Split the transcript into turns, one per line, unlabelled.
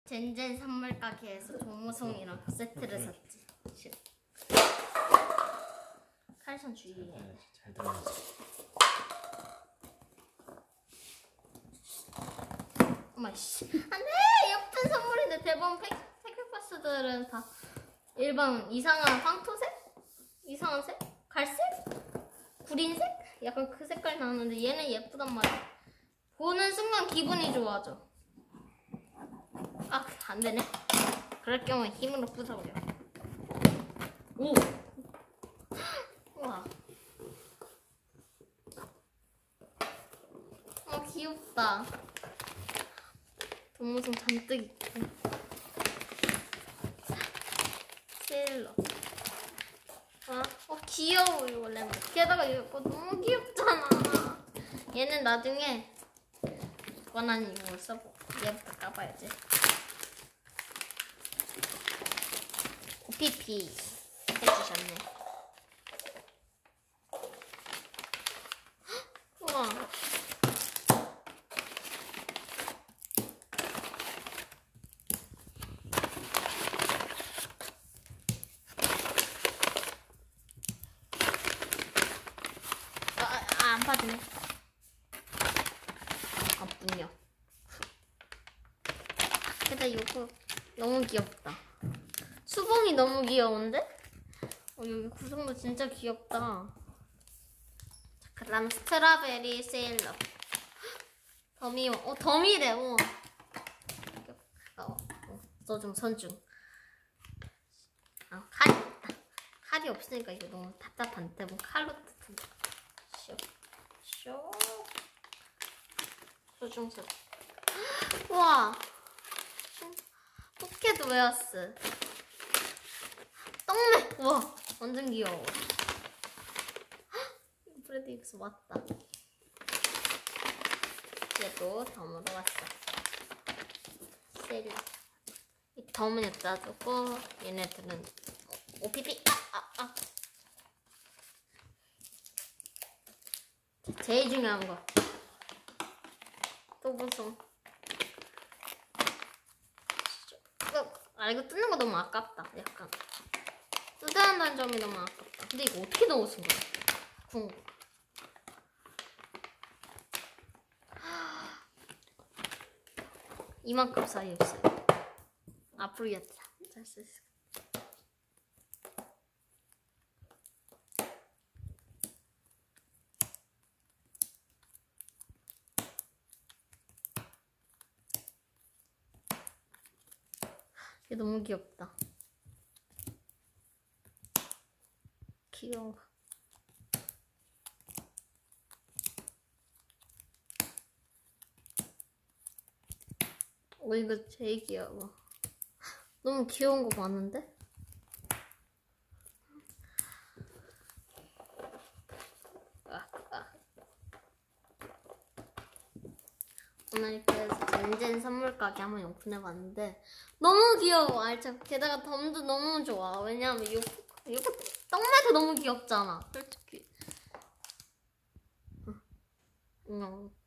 젠젠 선물 가게에서 조무송이랑 세트를 샀지. 싫어. 칼선 주의해.
잘 들어야지.
어마씨. 안돼! 예쁜 선물인데 대부분 팩트박스들은 다 일반 이상한 황토색? 이상한 색? 갈색? 구린색? 약간 그 색깔 나오는데 얘는 예쁘단 말이야. 보는 순간 기분이 좋아져. 아, 안되네. 그럴 경우에 힘으로 부숴버려. 오! 우와. 귀엽다. 동무송 잔뜩 있고. 세일러. 귀여워, 이거 레몬. 게다가 이거 너무 귀엽잖아. 얘는 나중에 원하는 이걸 써보고. 얘부터 까봐야지. OPP 해주셨네. 우와. 안 빠지네. 아뿐요. 게다가 이거 너무 귀엽다. 수봉이 너무 귀여운데? 여기 구성도 진짜 귀엽다. 자, 그다음 스트로베리 세일러. 더미, 더미래. 써중 선중. 칼이 없으니까 이거 너무 답답한데 뭐 칼로 뜯는 거. 쇼. 소중소. 우와. 포켓 웨어스. 떡메. 우와. 완전 귀여워. 브래드 익스 왔다. 얘도 덤으로 왔어. 세일. 이 덤은 여기다 두고 얘네들은 OPP. 제일 중요한 거. 또 보송. 이거 뜯는 거 너무 아깝다. 약간 뜯어야 한다는 점이 너무 아깝다. 근데 이거 어떻게 넣으신 거야? 궁금해. 이만큼 사이 없어요. 앞으로 잘 쓸 수 있어. 얘 너무 귀엽다. 귀여워. 이거 제일 귀여워. 너무 귀여운 거 많은데? 오늘 그래서 젠젠 선물 가게 한번 오픈해봤는데 너무 귀여워. 알죠? 게다가 덤도 너무 좋아. 왜냐면 이거 떡매도 너무 귀엽잖아. 솔직히.